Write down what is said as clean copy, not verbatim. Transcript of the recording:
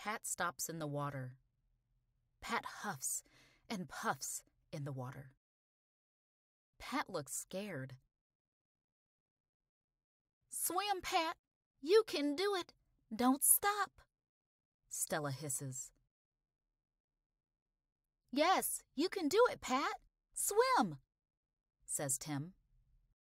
Pat stops in the water. Pat huffs and puffs in the water. Pat looks scared. "Swim, Pat! You can do it! Don't stop!" Stella hisses. "Yes, you can do it, Pat! Swim!" says Tim.